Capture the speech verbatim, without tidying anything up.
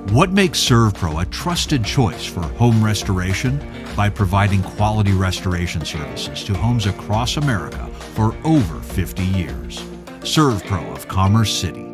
What makes SERVPRO a trusted choice for home restoration? By providing quality restoration services to homes across America for over fifty years. SERVPRO of Commerce City.